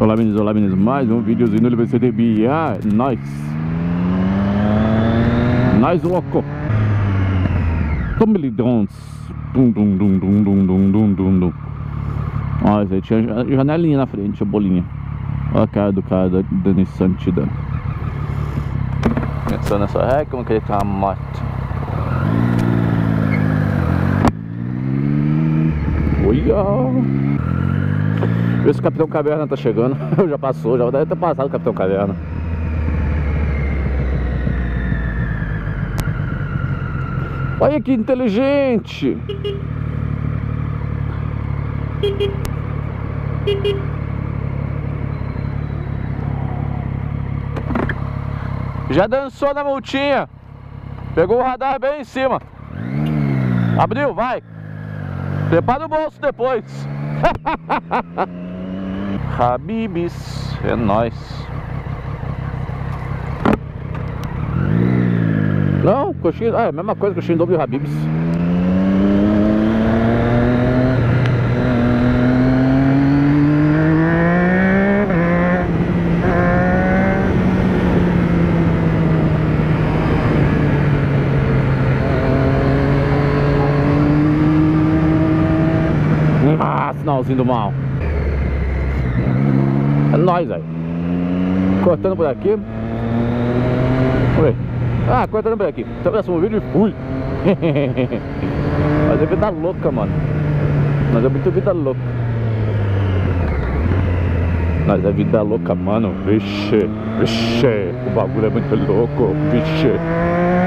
olá meninos, mais um videozinho no LVCDB. Nice louco. Tomilidons. Dum dum dum dum dum dum dum dum dum. Olha, aí tinha janelinha na frente, a bolinha. Olha a cara do cara da Nissan Tidan. Pensando nessa ré, como que ele tá uma moto. Olha! Vê se o Capitão Caverna tá chegando. Já passou, já deve ter passado o Capitão Caverna. Olha que inteligente! Já dançou na multinha. Pegou o radar bem em cima. Abriu, vai. Prepara o bolso depois. Habibs, é nóis. Não, coxinha, é a mesma coisa, coxinha dobro de Habibs. Ah, sinalzinho do mal. É nóis, velho. Cortando por aqui. Vamos ver. Ah, cortando por aqui. Até o próximo vídeo e fui. Mas é vida louca, mano. Mas é muito vida louca. Mas é vida louca, mano. Vixe, vixe. O bagulho é muito louco. Vixe.